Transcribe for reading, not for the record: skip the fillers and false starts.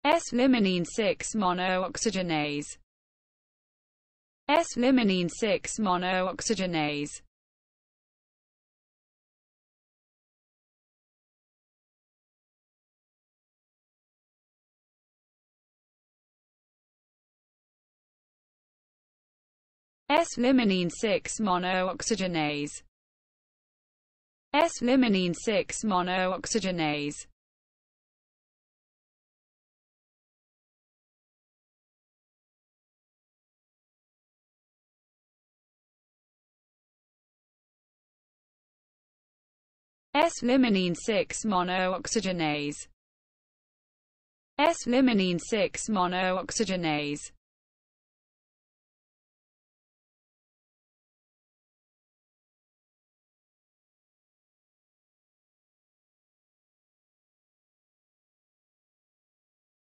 S-limonene 6 monooxygenase. S-limonene 6 monooxygenase. S-limonene 6 monooxygenase. S-limonene 6 monooxygenase. S-limonene 6 monooxygenase. S-limonene 6 monooxygenase.